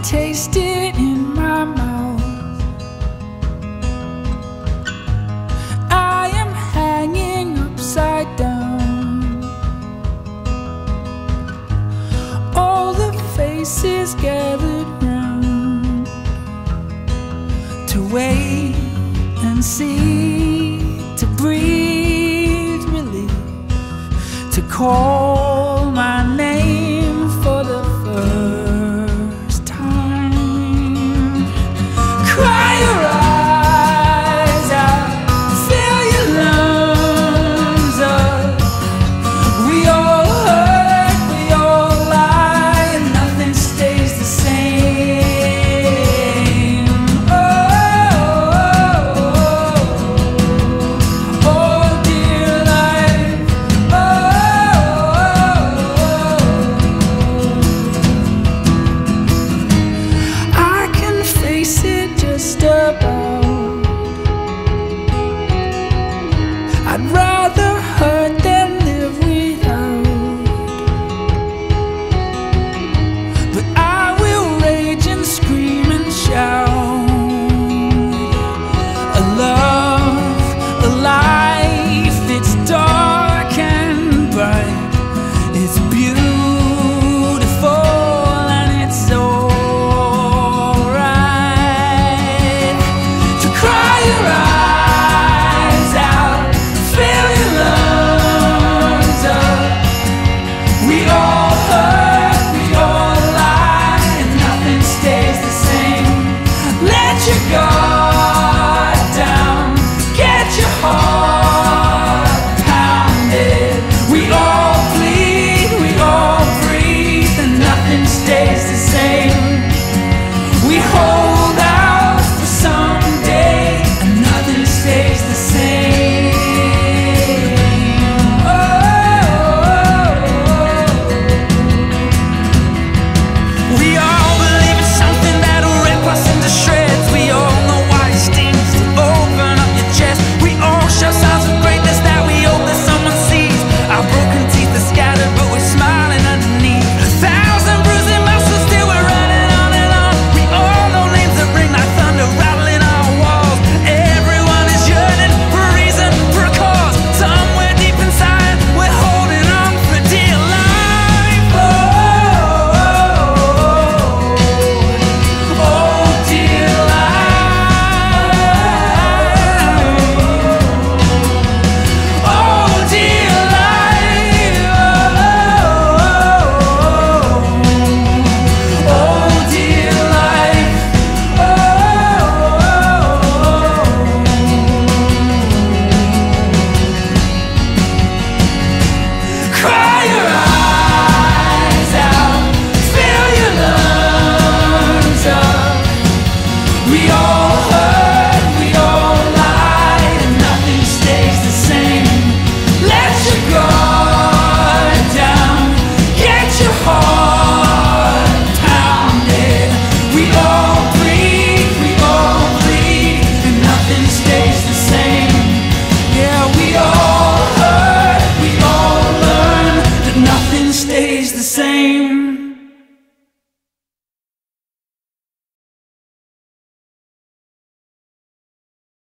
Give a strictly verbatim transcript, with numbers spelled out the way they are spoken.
taste it in my mouth. I am hanging upside down. All the faces gathered round to wait and see, to breathe relief, to call my name for the first time. Cry your eyes out, fill your lungs up. We all hurt, we all lie, and nothing stays the same. Oh, oh, oh, dear life. Oh, I can face it just about. I'd rather hurt than live without. But I will rage and scream and shout. A love, a life, it's dark and bright. It's beautiful and it's alright. So cry your eyes out, fill your lungs up. We all hurt, we all lie, and nothing stays the same. Let your guard down, get your heart pounded. We all bleed, we all breathe, and nothing stays the same. We hold out for someday, and nothing stays the same. Oh, we are